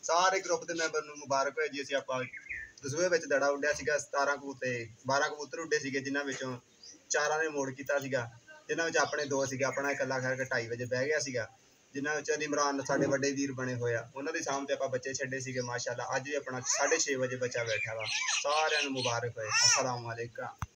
ਸਾਰੇ ਗਰੁੱਪ ਦੇ ਮੈਂਬਰ ਨੂੰ ਮੁਬਾਰਕ ਹੋਏ ਜੀ। ਅਸੀਂ ਆਪਾਂ ਦਸੂਹੇ ਵਿੱਚ ਦੜਾ ਉੱਡਿਆ ਸੀਗਾ 17 ਕਬੂਤਰ 12 ਕਬੂਤਰ ਉੱਡੇ ਸੀਗੇ, ਜਿਨ੍ਹਾਂ ਵਿੱਚੋਂ 4 ਨੇ ਮੋੜ ਕੀਤਾ ਸੀਗਾ, ਜਿਨ੍ਹਾਂ ਵਿੱਚ ਆਪਣੇ 2 ਸੀਗੇ। ਆਪਣਾ ਇਕੱਲਾ ਖੈਰ ਕੇ 2:30 ਵਜੇ ਬਹਿ ਗਿਆ ਸੀਗਾ, ਜਿਨ੍ਹਾਂ ਵਿੱਚ ਨਿਮਰਾਨ ਸਾਡੇ ਵੱਡੇ ਵੀਰ ਬਣੇ ਹੋਏ ਆ, ਉਹਨਾਂ ਦੀ ਸਾਹਮਣੇ ਆਪਾਂ ਬੱਚੇ ਛੱਡੇ ਸੀਗੇ। ਮਾਸ਼ਾਅੱਲਾ ਅੱਜ ਵੀ ਆਪਣਾ 6:30 ਵਜੇ ਬੱਚਾ ਬੈਠਾ ਵਾ। ਸਾਰਿਆਂ ਨੂੰ ਮੁਬਾਰਕ ਹੋਏ। ਅਸਲਾਮ ਵਾਲੇਕੁਮ।